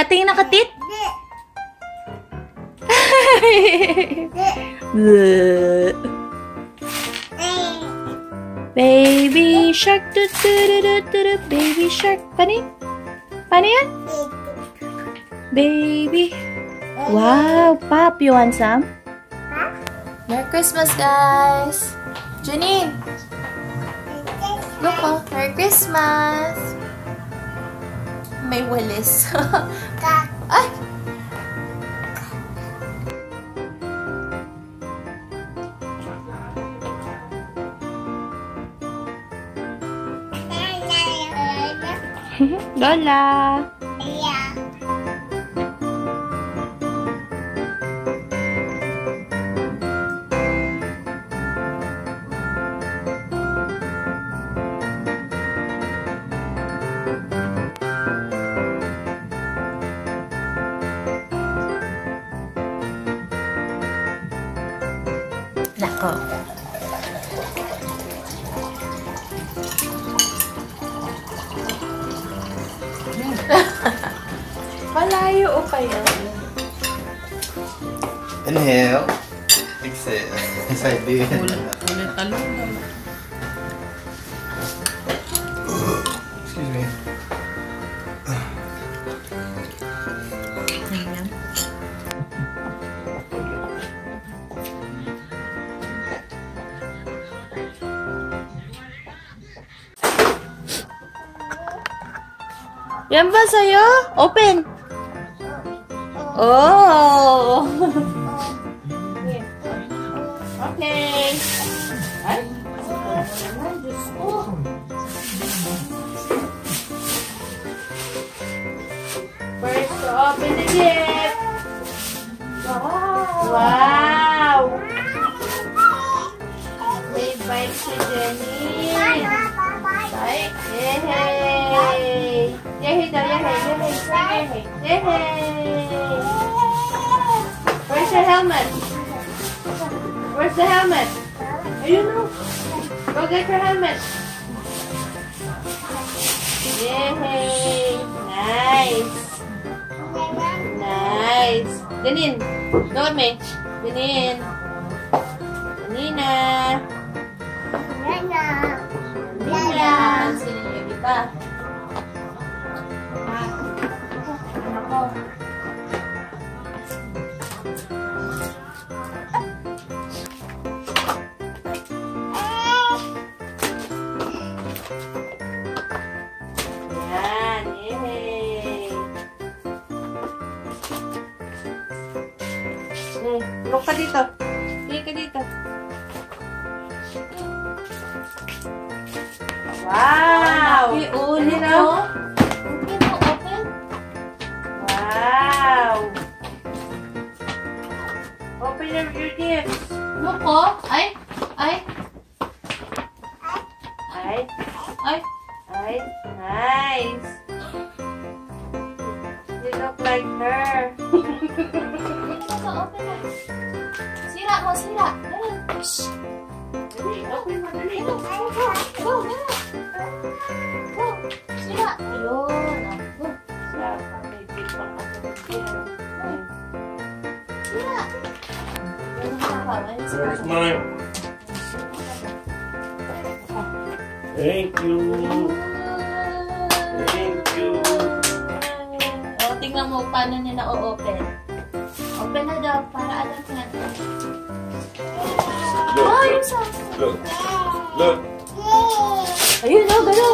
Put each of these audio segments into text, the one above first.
Tingin nakatit? Baby shark, baby shark. Paano yun? Paano yan? Baby. Wow, Pop, you want some? Merry Christmas, guys. Janine. Look, oh. Merry Christmas. May walis. Ay! Lola. Nako. Malayo o kaya? Inhale. Exhale. Side din. Ulit talong naman. Excuse me. Ayan. Yan ba sa'yo? Open! Oh! Okay. Ay? Diyos ko. First to open the gift. Wow! May bite si Jenny. Bite. Yehey! Yehey daw, yehey. Yehey. Yehey! Where's your helmet? Where's the helmet? Ayun o. Go get your helmet. Yay! Nice. Nice. Janine, go with me. Janine. Janina. Janina. Sino yung iba? Ako. Look ka dito. Tingin ka dito. Wow! Ulit mo. Open mo, open. Wow! Open your gifts. Look ko. Ay! Ay! Ay! Ay! Ay! Nice! You look like her. Open na. Sira mo, sira. Dali. Shhh. Dali, open mo, dali. Go, go, go. Go. Sira. Ayun. Go. Sira. May pipang kasunod yan. Sira. Where's mine? Thank you. Thank you. O, tingnan mo paano niya na-o-open. Open na daw, para alam niya. Look, look. Ayun o, ganun.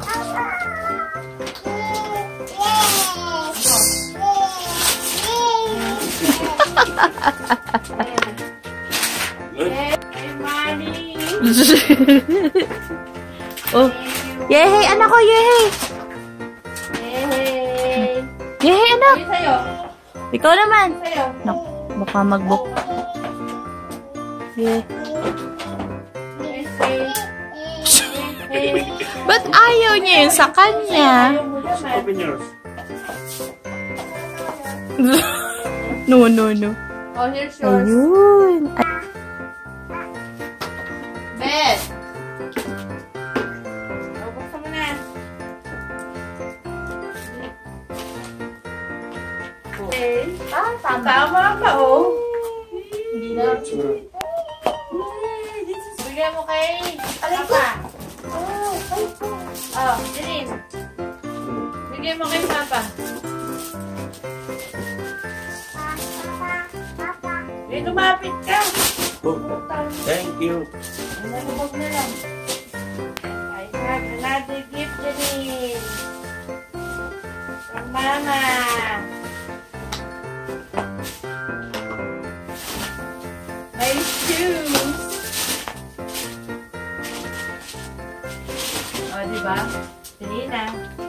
Hey, money. Oh, yehey, anak ko, yehey. Yehey. Yehey, anak. Sa'yo. Ikaw naman. Sa'yo. Naku, baka mag-book. Yeah. Ba't ayaw niya yun sa kanya? Open yours. No, no, no. Oh, here's yours. Ayun. Beth. Oh, buksan mo na. tama pa, oh. Hindi na. That's right. Bigyan mo kay Papa. Oh, Jeline. Bigyan mo kay Papa. Eh, lumapit ka. Oh, thank you. Nalubog na lang. I have another gift, Jeline. From Mama. My shoes. O, diba? Jeline,